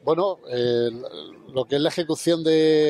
Bueno, lo que es la ejecución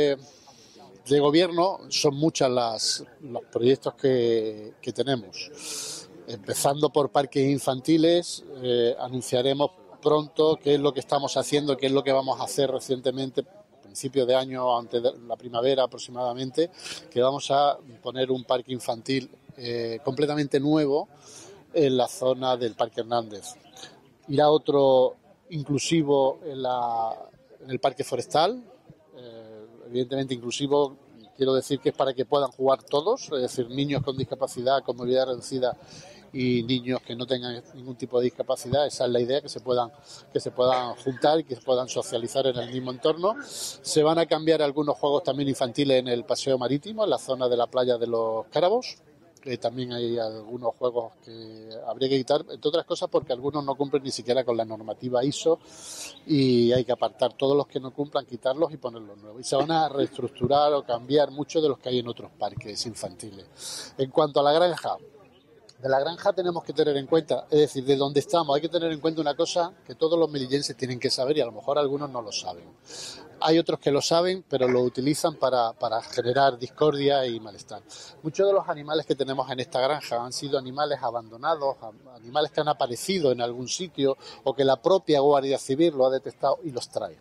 de gobierno son muchos los proyectos que tenemos. Empezando por parques infantiles, anunciaremos pronto qué es lo que estamos haciendo, qué es lo que vamos a hacer recientemente, principio de año, antes de la primavera aproximadamente, que vamos a poner un parque infantil completamente nuevo en la zona del Parque Hernández. Irá otro inclusivo en el Parque Forestal, evidentemente inclusivo. Quiero decir que es para que puedan jugar todos, es decir, niños con discapacidad, con movilidad reducida y niños que no tengan ningún tipo de discapacidad. Esa es la idea, que se puedan juntar y que se puedan socializar en el mismo entorno. Se van a cambiar algunos juegos también infantiles en el paseo marítimo, en la zona de la playa de los Cárabos. También hay algunos juegos que habría que quitar, entre otras cosas porque algunos no cumplen ni siquiera con la normativa ISO y hay que apartar todos los que no cumplan, quitarlos y ponerlos nuevos. Y se van a reestructurar o cambiar muchos de los que hay en otros parques infantiles. En cuanto a la granja, de la granja tenemos que tener en cuenta, es decir, de dónde estamos, hay que tener en cuenta una cosa que todos los melillenses tienen que saber y a lo mejor algunos no lo saben. Hay otros que lo saben, pero lo utilizan para generar discordia y malestar. Muchos de los animales que tenemos en esta granja han sido animales abandonados, animales que han aparecido en algún sitio o que la propia Guardia Civil lo ha detectado y los trae.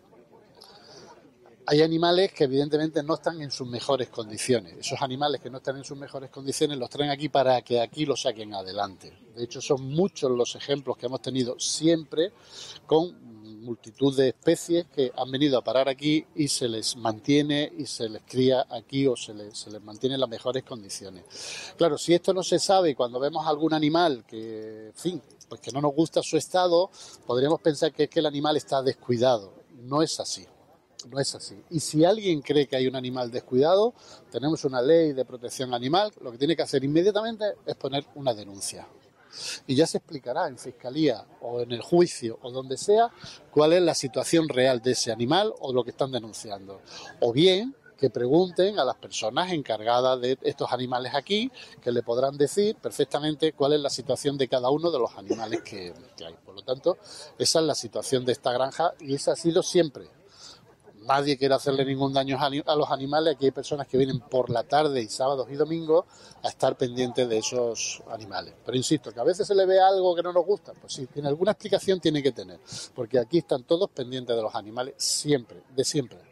Hay animales que evidentemente no están en sus mejores condiciones. Esos animales que no están en sus mejores condiciones los traen aquí para que aquí los saquen adelante. De hecho, son muchos los ejemplos que hemos tenido siempre con multitud de especies que han venido a parar aquí y se les mantiene y se les cría aquí o se les mantiene en las mejores condiciones. Claro, si esto no se sabe, cuando vemos algún animal que, en fin, pues que no nos gusta su estado, podríamos pensar que es que el animal está descuidado. No es así. No es así. Y si alguien cree que hay un animal descuidado, tenemos una ley de protección animal, lo que tiene que hacer inmediatamente es poner una denuncia. Y ya se explicará en fiscalía o en el juicio o donde sea cuál es la situación real de ese animal o lo que están denunciando. O bien que pregunten a las personas encargadas de estos animales aquí, que le podrán decir perfectamente cuál es la situación de cada uno de los animales que hay. Por lo tanto, esa es la situación de esta granja y esa ha sido siempre. Nadie quiere hacerle ningún daño a los animales. Aquí hay personas que vienen por la tarde y sábados y domingos a estar pendientes de esos animales. Pero insisto, que a veces se le ve algo que no nos gusta. Pues sí, tiene alguna explicación, tiene que tener. Porque aquí están todos pendientes de los animales siempre, de siempre.